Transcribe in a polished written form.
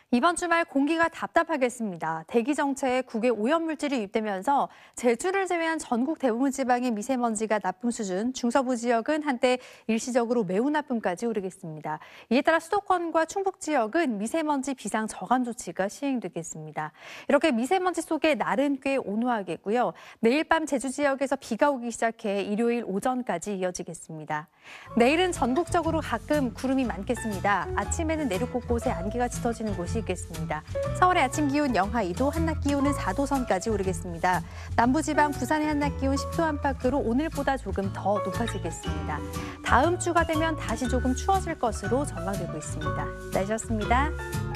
이번 주말 공기가 답답하겠습니다. 대기 정체에 국외 오염물질이 유입되면서 제주를 제외한 전국 대부분 지방의 미세먼지가 나쁨 수준, 중서부 지역은 한때 일시적으로 매우 나쁨까지 오르겠습니다. 이에 따라 수도권과 충북 지역은 미세먼지 비상 저감 조치가 시행되겠습니다. 이렇게 미세먼지 속에 날은 꽤 온화하겠고요. 내일 밤 제주 지역에서 비가 오기 시작해 일요일 오전까지 이어지겠습니다. 내일은 전국적으로 가끔 구름이 많겠습니다. 아침에는 내륙 곳곳에 안개가 짙어지는 곳이 있겠습니다. 서울의 아침 기온 영하 2도, 한낮 기온은 4도 선까지 오르겠습니다. 남부지방 부산의 한낮 기온 10도 안팎으로 오늘보다 조금 더 높아지겠습니다. 다음 주가 되면 다시 조금 추워질 것으로 전망되고 있습니다. 날씨였습니다.